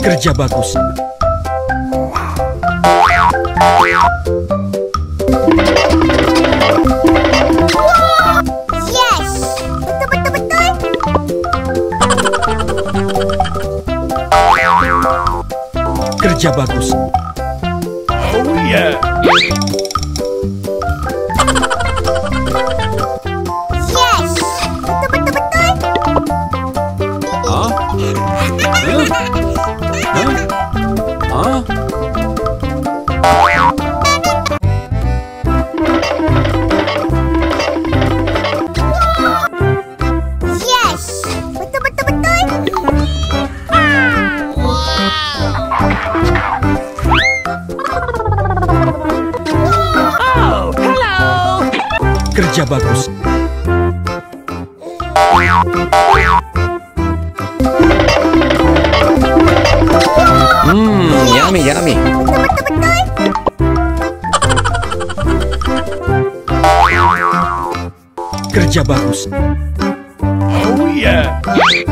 Kerja bagus. Yes, betul. Kerja bagus. Oh yeah. Yes, betul. Hah? Hah? Yes, betul. Kerja bagus. Yummy. Kerja bagus. Oh yeah.